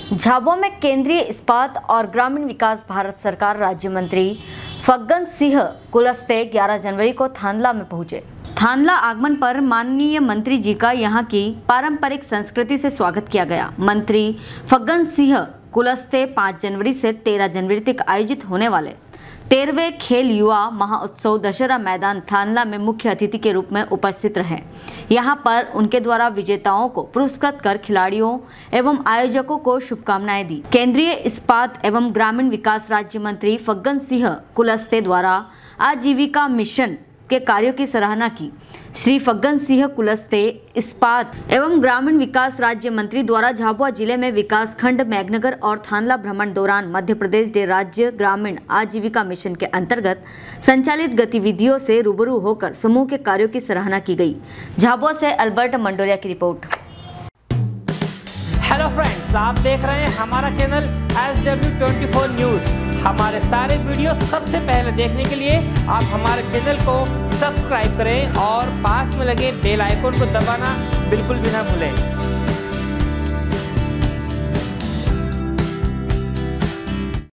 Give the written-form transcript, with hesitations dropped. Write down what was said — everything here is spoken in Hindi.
झाबुआ में केंद्रीय इस्पात और ग्रामीण विकास भारत सरकार राज्य मंत्री फग्गन सिंह कुलस्ते 11 जनवरी को थांदला में पहुंचे। थांदला आगमन पर माननीय मंत्री जी का यहां की पारंपरिक संस्कृति से स्वागत किया गया। मंत्री फग्गन सिंह कुलस्ते 5 जनवरी से 13 जनवरी तक आयोजित होने वाले 13वें खेल युवा महाउत्सव दशहरा मैदान थांदला में मुख्य अतिथि के रूप में उपस्थित रहे। यहां पर उनके द्वारा विजेताओं को पुरस्कृत कर खिलाड़ियों एवं आयोजकों को शुभकामनाएं दी। केंद्रीय इस्पात एवं ग्रामीण विकास राज्य मंत्री फग्गन सिंह कुलस्ते द्वारा आजीविका मिशन के कार्यों की सराहना की। श्री फग्गन सिंह कुलस्ते इस्पात एवं ग्रामीण विकास राज्य मंत्री द्वारा झाबुआ जिले में विकास खंड मेघनगर और थांदला भ्रमण दौरान मध्य प्रदेश के राज्य ग्रामीण आजीविका मिशन के अंतर्गत संचालित गतिविधियों से रूबरू होकर समूह के कार्यों की सराहना की गई। झाबुआ से अल्बर्ट मंडोलिया की रिपोर्ट। हेलो फ्रेंड्स, आप देख रहे हैं हमारा चैनल SW24 न्यूज। हमारे सारे वीडियो सबसे पहले देखने के लिए आप हमारे चैनल को सब्सक्राइब करें और पास में लगे बेल आइकन को दबाना बिल्कुल भी ना भूलें।